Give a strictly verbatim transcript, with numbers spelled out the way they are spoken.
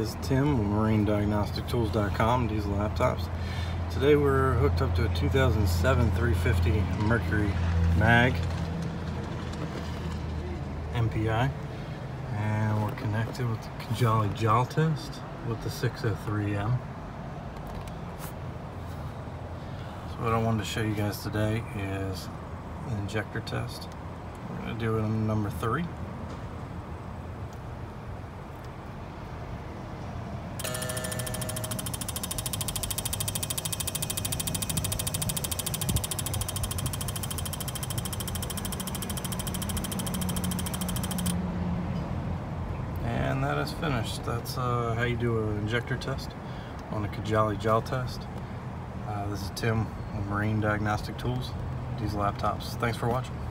this is Tim with marine diagnostic tools dot com, diesel laptops. Today we're hooked up to a two thousand seven three fifty Mercury mag M P I, and we're connected with the Cojali Jaltest with the six oh three M. So what I wanted to show you guys today is an injector test. We're going to do it on number three. And that is finished. That's uh, how you do an injector test on a Cojali Jaltest. Uh, this is Tim with Marine Diagnostic Tools, Diesel Laptops. Thanks for watching.